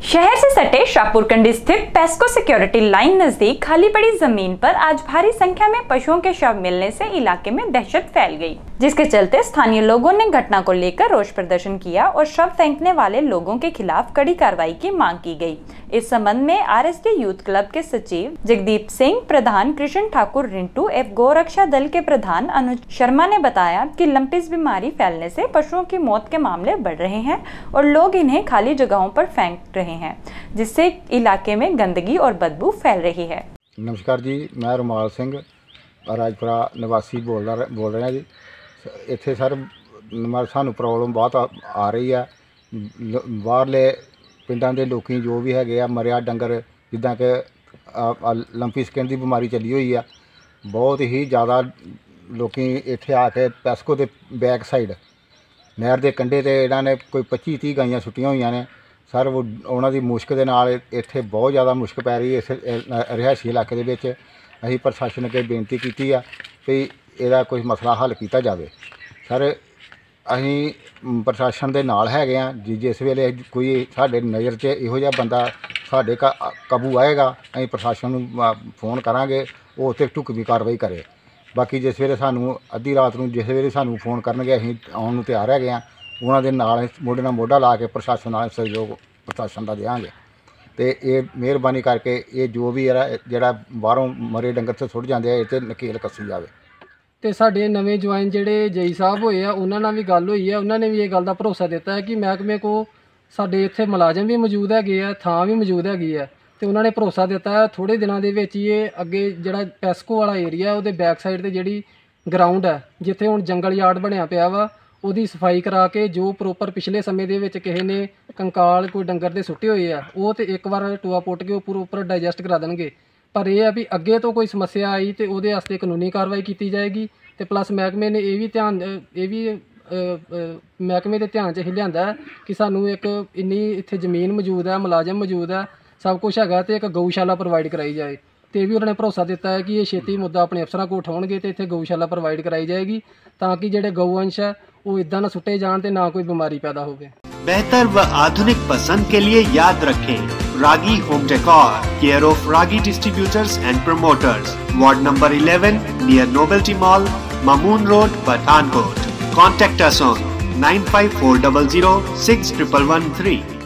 शहर से सटे शाहपुर कंडी स्थित पेस्को सिक्योरिटी लाइन नजदीक खाली पड़ी जमीन पर आज भारी संख्या में पशुओं के शव मिलने से इलाके में दहशत फैल गई, जिसके चलते स्थानीय लोगों ने घटना को लेकर रोष प्रदर्शन किया और शव फेंकने वाले लोगों के खिलाफ कड़ी कार्रवाई की मांग की गई। इस संबंध में आरएसडी यूथ क्लब के सचिव जगदीप सिंह, प्रधान कृष्ण ठाकुर रिंटू एवं गौरक्षा दल के प्रधान अनुज शर्मा ने बताया कि लंपिस बीमारी फैलने से पशुओं की मौत के मामले बढ़ रहे हैं और लोग इन्हें खाली जगहों पर फेंक रहे हैं, जिससे इलाके में गंदगी और बदबू फैल रही है। नमस्कार जी, मैं रुमाल सिंह राजपुरा निवासी बोल रहा जी। इत्थे सर सानू प्रॉब्लम बहुत आ रही है। बाहरले पिंडां दे लोकी जो भी है मरिया डंगर जिद्दां कि लंपी स्किन की बीमारी चली हुई है। बहुत ही ज़्यादा लोकी इत्थे आके पेस्को के बैक साइड नहर के कंढे ते इन्हां ने कोई 25-30 गाइयां सुट्टियां हुई ने सर। वो उन्हां दी मुश्क दे नाल इत्थे बहुत ज़्यादा मुश्क पै रही है। इस रिहायशी इलाके दे विच असीं प्रशासन अगे बेनती कीती है भी इहदा कोई मसला हल किया जाए। सर असीं प्रशासन दे नाल हैगे आ जी। जिस वेले कोई साडे नज़र च इहो जिहा बंदा साडे काबू आएगा असीं प्रशासन नूं फोन करांगे, वो उत्ते ढुकवीं कार्रवाई करे। बाकी जिस वेले सानू अद्धी रात नूं जिस वेले सानू फोन करनगे असीं आउण नूं तैयार हैगे आ। उन्हां दे नाल मोढे नाल मोढा ला के प्रशासन नाल सहयोग प्रशासन दा देंगे। तो ये मेहरबानी करके ये जो भी जिहड़ा बाहरों मरे डंगर से सुट जाते हैं इत्थे नकेल कसी जाए। तो साढ़े नवे ज्वाइन जोड़े जई साहब होए आ उन्हां नाल भी गल होई है। उन्होंने भी ये गल का भरोसा दिता है कि महकमे को साढ़े इत्थे मुलाजम भी मौजूद है, थां भी मौजूद हैगी है। तो उन्होंने भरोसा दिता है थोड़े दिनों के विच ये अगे जिहड़ा पेस्को वाला एरिया उहदे बैक साइड ते जिहड़ी ग्राउंड है जिथे हुण जंगल यार्ड बनिया पिया वा ਉਹਦੀ सफाई करा के जो प्रोपर पिछले समय ਦੇ ਵਿੱਚ ਕਿਸੇ ਨੇ ਕੰਕਾਲ ਕੋਈ ਡੰਗਰ ਦੇ ਸੁੱਟੇ ਹੋਏ ਆ ਉਹ ਤੇ ਇੱਕ ਵਾਰ ਟੂਆ ਪੁੱਟ ਕੇ ਉਹ ਪ੍ਰੋਪਰ ਡਾਈਜੈਸਟ ਕਰਾ ਦੇਣਗੇ। ਪਰ ਇਹ ਆ ਵੀ ਅੱਗੇ ਤੋਂ ਕੋਈ ਸਮੱਸਿਆ ਆਈ ਤੇ ਉਹਦੇ ਵਾਸਤੇ ਕਾਨੂੰਨੀ ਕਾਰਵਾਈ ਕੀਤੀ ਜਾਏਗੀ। ਤੇ ਪਲੱਸ ਮਹਿਕਮੇ ਨੇ ਇਹ ਵੀ ਮਹਿਕਮੇ ਦੇ ਧਿਆਨ 'ਚ ਇਹ ਲਿਆਂਦਾ ਕਿ ਸਾਨੂੰ ਇੱਕ ਇੰਨੀ ਇੱਥੇ ਜ਼ਮੀਨ ਮੌਜੂਦ ਹੈ, ਮੁਲਾਜ਼ਮ ਮੌਜੂਦ ਹੈ, ਸਭ ਕੁਝ ਹੈਗਾ ਤੇ ਇੱਕ ਗਊਸ਼ਾਲਾ ਪ੍ਰੋਵਾਈਡ कराई जाए। तो भी उन्होंने भरोसा दिता है कि ये छेती मुद्दा अपने अफसरों को उठाउणगे तो इत्थे गऊशाला प्रोवाइड कराई जाएगी ताकि जिहड़े गऊवंश है वो इदां ना सुट्टे जाण ते ना कोई बीमारी पैदा होवे। बेहतर व आधुनिक पसंद के लिए याद रखें Ragi home decor, care of Ragi distributors and promoters, ward number 11 near novelty mall, Mamun road, Pathankot. Contact us on 95400 6113.